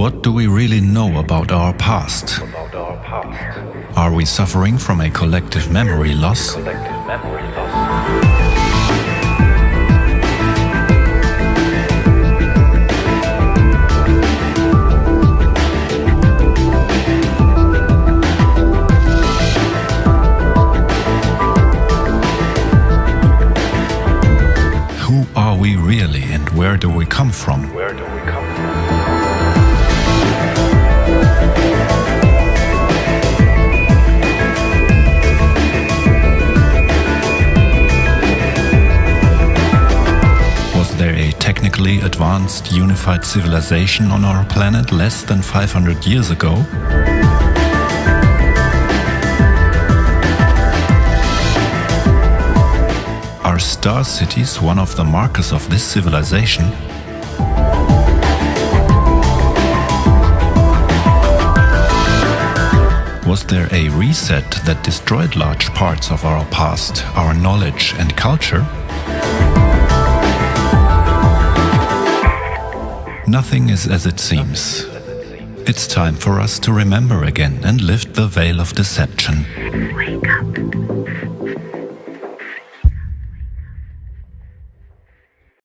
What do we really know about our past? Are we suffering from a collective memory loss? Who are we really, and where do we come from? Was there a technically advanced unified civilization on our planet less than 500 years ago? Are star cities one of the markers of this civilization? Was there a reset that destroyed large parts of our past, our knowledge and culture? Nothing is as it seems. It's time for us to remember again and lift the veil of deception. Wake up.